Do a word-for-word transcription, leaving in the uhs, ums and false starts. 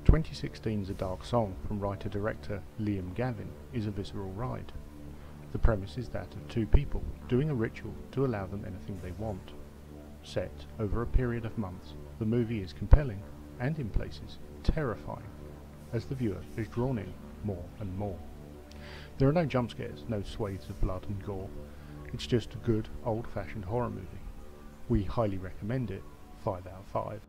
twenty sixteen's A Dark Song from writer-director Liam Gavin is a visceral ride. The premise is that of two people doing a ritual to allow them anything they want. Set over a period of months, the movie is compelling and, in places, terrifying, as the viewer is drawn in more and more. There are no jump scares, no swathes of blood and gore. It's just a good, old-fashioned horror movie. We highly recommend it, five out of five.